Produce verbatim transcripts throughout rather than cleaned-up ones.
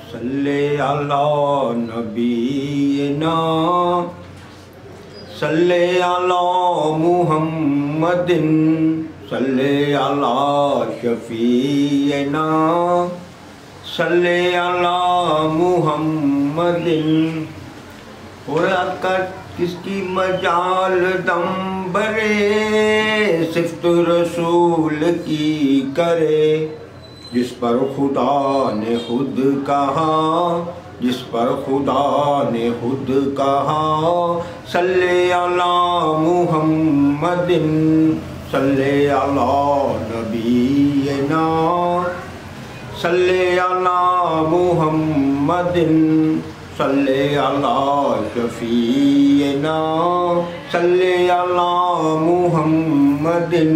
सल्ले अला नबीना सल्ले अला मुहम्मदिन सल्ले अला शफीना सल्ले अला मुहम्मदिन। और आकर किसकी मजाल दम बरे सिफ्त रसूल की करे, जिस पर खुदा ने खुद कहा जिस पर खुदा ने खुद कहा सल्ले अला मुहम्मदिन सल्ले अला नबीना सल्ले अला मुहम्मदिन सल्ले अला शफीना सल्ले अला मुहम्मदिन।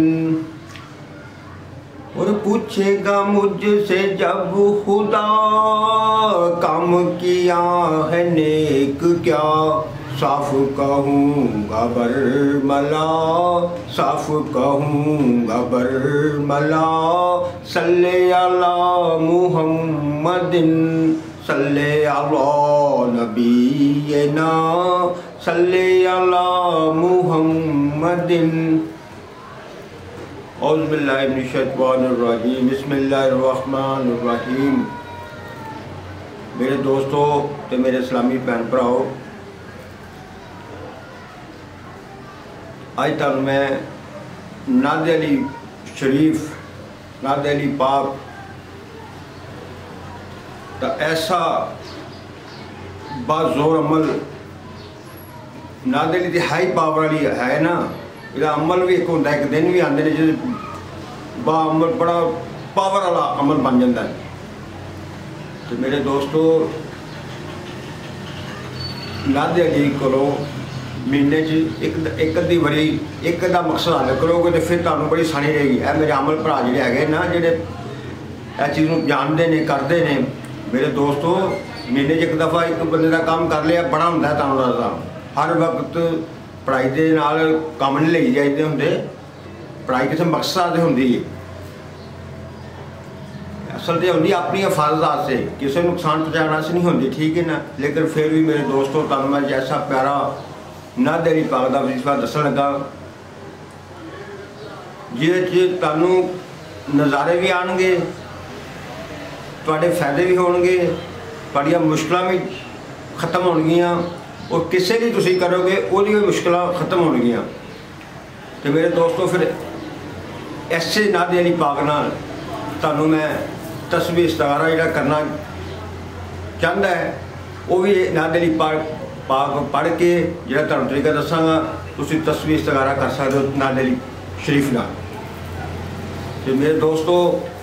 और पूछेगा मुझसे जब खुदा काम किया है नेक क्या, साफ कहूँगा बरमला साफ कहूँगा बरमला सल्ले अला मुहम्मदिन सल्ले अला नबीना सल्ले अला मुहम्मदिन। औज़ु बिल्लाहि मिनश शैतानिर रजीम बिस्मिल्लाहिर रहमानिर रहीम। मेरे दोस्तों ते मेरे इस्लामी भैन भराओ, अज तक मैं नादे अली शरीफ नादे अली पाक का ऐसा बाज़ोर अमल नादे अली दी हाई पावर वाली है ना, यदा अमल भी एक होंदा एक दिन भी आते हैं जो बा अमल बड़ा पावर वाला अमल बन जाता है। तो मेरे दोस्तों नादे अली को महीने एक एक अद्धी बारी एक अद्धा मकसद हल करोगे तो फिर तुहानूं बड़ी आसानी रहेगी। ए मेरे अमल भरा जिहड़े हैगे ना जिहड़े इस चीज़ नूं जानते हैं करते हैं, मेरे दोस्तों महीने एक दफ़ा एक बंदे का काम कर लिया बड़ा होंदा है। तुहानूं दसदा हर वक्त पढ़ाई के नाल काम नहीं ले जाते होंगे, पढ़ाई किसी मकसद होंगी है, असल तो होंगी अपनी हिफाजत से किसी नुकसान पहुँचाने से नहीं होंगी, ठीक है ना। लेकिन फिर भी मेरे दोस्तों तुहानूं मैं जैसा प्यारा नादे अली पाक का वजीफा दसन लगा जिहदे तुहानूं नज़ारे भी आएंगे, तुहाडे फायदे भी होणगे, तुहाडियां मुश्किलां भी खत्म होणगियां और किसी भी तुसीं करोगे वो मुश्किल खत्म होणगियां। तो मेरे दोस्तों फिर ऐसे नादे अली पाक नाल तुहानूं मैं तस्बीह इस्तिखारा जिहड़ा करना चाहता है वो भी नादे अली पाक पाक पढ़ के जिहड़ा तुहानूं तरीका दसांगा, तुसीं तस्बीह इस्तिखारा कर सकते हो नादे अली शरीफ नाल। तो मेरे दोस्तों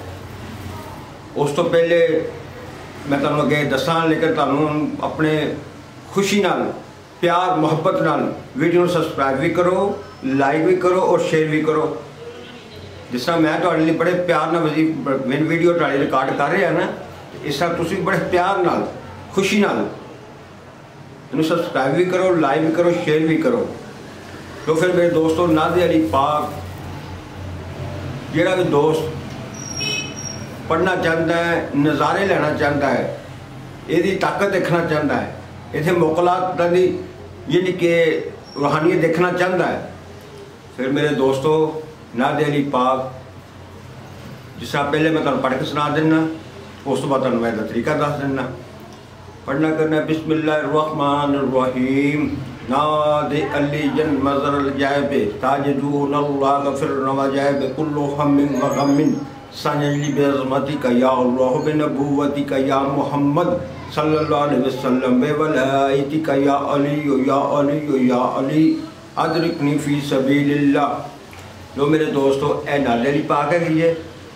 उस तो पहले मैं तुहानूं अगे दसां, लेकिन तुहानूं अपने खुशी नाल प्यार मुहब्बत नाल वीडियो सबसक्राइब भी करो, लाइक भी करो और शेयर भी करो। जिस तरह मैं तुहाडे लई बड़े प्यार नाल मेरी वीडियो तुहाडे रिकॉर्ड कर रहा ना, इस तरह तुसीं बड़े प्यार नाल खुशी नाल इन्हूं सबसक्राइब भी करो, लाइक भी करो, शेयर भी करो। तो फिर मेरे दोस्तों नादे अली पाक जिहड़ा भी दोस्त पढ़ना चाहता है, नज़ारे लेना चाहता है, यदी ताकत देखना चाहता है, इतने मोकलात की यानी कि रूहानियत देखना चाहता है, फिर मेरे दोस्तों नादे अली पाक जिस तरह पहले मैं तुहानूं पढ़ के सुना देना, उस तो बाद तुहानूं मैं तरीका दस देना। पढ़ना करना बिस्मिल्लाहिर्रहमानिर्रहीम। नादे अली जन मज़र जायब ताजदून अल्लाह फिर नवाजायब कुल्लु हम्मिन व गम्मिन सनजली बेअज़मतिका या अल्लाह बिनबुव्वतिका या मुहम्मद सल्लल्लाहु अलैहि वसल्लम बेवलायतिका या अली या अली या अली अदरिकनी फी सबीलिल्लाह। जो मेरे दोस्तों ए नादे अली पाक है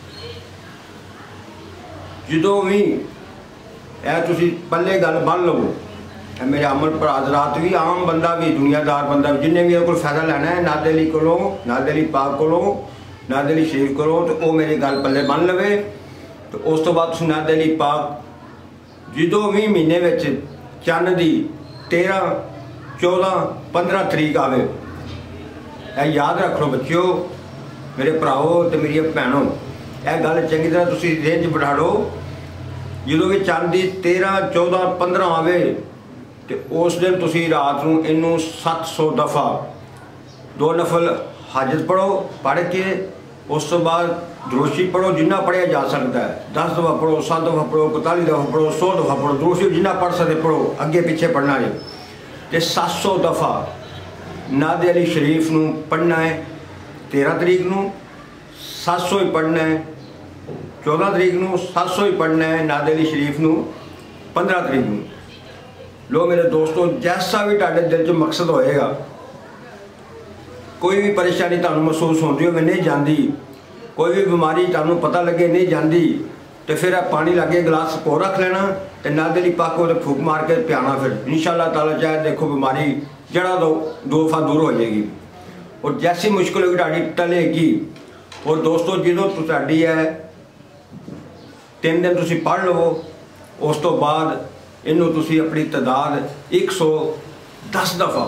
जो भी ए तुसी पल्ले गल बन लवो, मेरे अमल पर हज़रात भी आम बंदा भी दुनियादार बंदा भी जिन्हें भी कोई फायदा लेना है नादे अली कोलों नादे अली पाक कोलों नादे अली शरीफ करो तो वो मेरी गल पल्ले बन लवे। तो उस तो बाद नादे अली पाक जो भी महीने में चंद की तेरह चौदह पंद्रह तरीक आवे, ए याद रख लो बच्चों, मेरे भराओ तो मेरी भैनों, यह गल चंगी तरह तुम रेंज बिठा लो ਜਦੋਂ ਵੀ ਚੰਦ ਦੀ तेरह चौदह पंद्रह आवे तो उस दिन तुसी रात नूं इनू सत्त सौ दफ़ा दो नफल हाजत पढ़ो, पढ़ के उस तो बाद दुरूद पढ़ो जिन्ना पढ़िया जा सकता है। दस दफ़ा पढ़ो, सात दफ़ा पढ़ो, इकतालीस दफ़ा पढ़ो, सौ दफ़ा पढ़ो, दुरूद जिन्ना पढ़ सकते पढ़ो, अगे पिछे पढ़ना है। तो सत्त सौ दफ़ा नादे अली शरीफ नूं पढ़ना है तेरह तरीक नूं, सत्त सौ ही पढ़ना है चौदह तरीक नूं, सत्त सौ ही पढ़ना है नादे अली शरीफ नूं पंद्रह तरीक नूं। लो मेरे दोस्तों, जैसा भी तुहाडे दिल च मकसद होएगा, कोई भी परेशानी तुहानूं महसूस होंदी होवे नहीं जाती, कोई भी बीमारी तुहानूं पता लगे नहीं जाती, तो फिर पानी लागे गिलास को रख लेना तो नादे अली पाक को फूक मार के पियाना, फिर इंशाअल्लाह ताला चाहे देखो बीमारी जड़ा दो दो दफा दूर हो जाएगी और जैसी मुश्किल होगी तुहाडी टलेगी। और दोस्तों जो तुहाडी है तीन दिन तुसी पढ़ लो, उस तो बाद इनू तुसी अपनी तादाद एक सौ दस दफ़ा,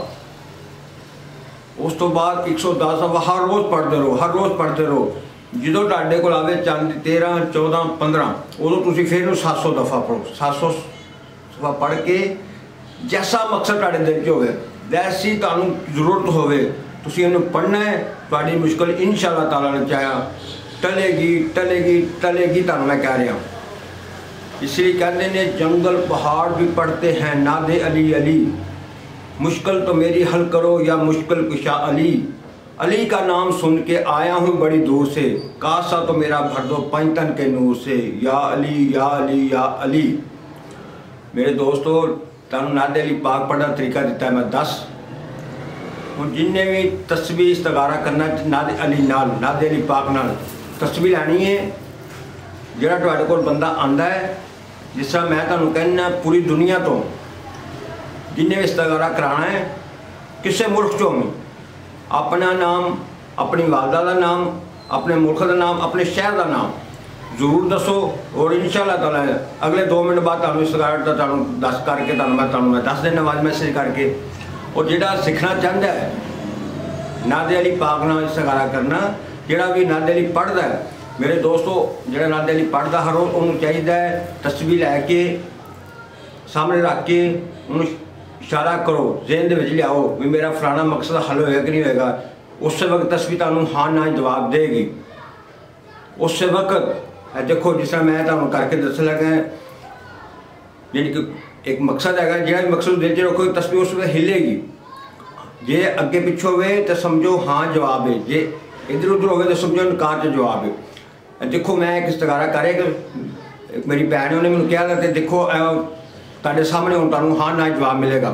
उस तो बाद एक सौ दस दफ़ा हर रोज़ पढ़ते रहो, हर रोज़ पढ़ते रहो। जो तुहाडे कोल आवे चंद तेरह चौदह पंद्रह उदों तुसी फिर सत्त सौ दफ़ा पढ़ो, सत्त सौ दफ़ा पढ़ के जैसा मकसद तुहाडे दिल च होवे, जैसी तुहानूं जरूरत होवे तुसी इहनूं पढ़ना है, तुहाडी मुश्किल इंशाअल्लाह ताला ने चाहा टलेगी टलेगी टलेगी। तुहानूं मैं कह रहा इसलिए कहते ने जंगल पहाड़ भी पढ़ते हैं नादे अली अली, मुश्किल तो मेरी हल करो या मुश्किल कुशा अली। अली का नाम सुन के आया हूँ बड़ी दूर से, कासा तो मेरा भर दो पंचतन के नूर से, या अली या अली या अली। मेरे दोस्तों, तुहानूं नादे अली पाक पढ़ने का तरीका दिता है मैं दस। हुण जिन्हें भी तस्बीह इस्तगारा करना नादे अली नाल, नादे अली पाक नाल तस्बीह लैनी है। जिहड़ा तुहाडे कोल बंदा आंदा है, जिस तरह मैं तुहानूं कहना पूरी दुनिया तो जिन्हें भी इस्तगारा कराना है किसी मुल्क चों भी, अपना नाम, अपनी वालदा का नाम, अपने मुल्क का नाम, अपने शहर का नाम जरूर दसो और इंशाअल्लाह ताला अगले दो मिनट बाद तुहानूं इस्तगारा दा तुहानूं दस करके तुहानूं मैं तुहानूं मैं दस देना वाज मैसेज करके। और जिहड़ा सीखना चाहता है नादे अली पाक नाल इस्तगारा करना, जिहड़ा भी नादे अली पढ़दा है, मेरे दोस्तों जिहड़ा नादे अली पढ़दा हर रोज़ उन्होंने चाहिए तस्बीह लैके सामने रख के उन्होंने इशारा करो, ज़हन दे विच लियाओ भी मेरा फलाना मकसद हल होएगा कि नहीं होएगा। उस वक्त तस्बीह तुहानूं हाँ ना जवाब देगी। उस वक्त देखो जिस तरह मैं तुहानूं करके दस लगा, यानी कि एक मकसद है, जो मकसद दिल च रखो तस्बीह उस वक्त हिलेगी। जे अगे पिछे होवे तो समझो हाँ जवाब है, जे इधर उधर होवे तो समझो इनकार च जवाब है। देखो मैं एक इस्तगारा करे कि मेरी भैन ने उन्हें मैंने कहा था, देखो तुहाडे सामने हुण तुहानूं हाँ ना जवाब मिलेगा।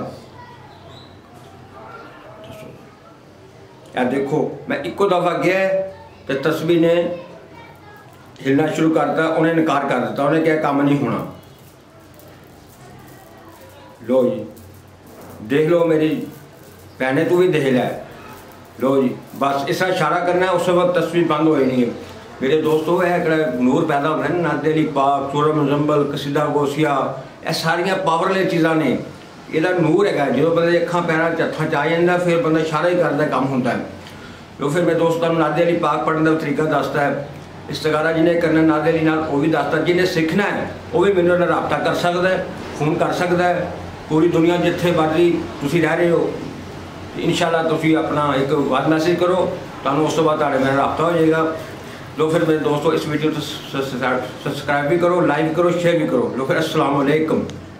यार देखो मैं इको दफ़ा गया तो तस्बीह ने हिलना शुरू करता, उन्हें इनकार कर दिता, उन्हें क्या काम नहीं होना। लो जी देख लो मेरी भैने, तू भी देख लै। लो जी बस इस तरह इशारा करना है, उस वक्त तस्बीह बंद हो जानी है। मेरे दोस्तों यह नूर पैदा होना है नादे अली पाक, सूरह मुज़म्मिल, कसीदा गौसिया, यह सारिया पावरफुल चीज़ां ने, यदा नूर है। जो बंदे अखां पैरां हत्थां च आ जाता फिर बंदा इशारा ही करता काम होता है। तो फिर मेरे दोस्तों नादे अली पाक पढ़ने का तरीका दसता है, इस्तगारा जिन्हें करना नादे अली नाल वो भी दसता, जिन्हें सीखना है वो भी मेरे नाल राबता कर सकता है, फोन कर सकता है। पूरी दुनिया जिथे मर्जी तुसीं रह रहे हो इंशाअल्लाह तुसीं अपना एक वाद मैसेज करो, तुहानूं उस तो बाद तुहाडे मेरा राबता हो जाएगा। लो फिर मेरे दोस्तों इस वीडियो को सब्सक्राइब भी करो, लाइक करो, शेयर भी करो। लो फिर अस्सलाम वालेकुम।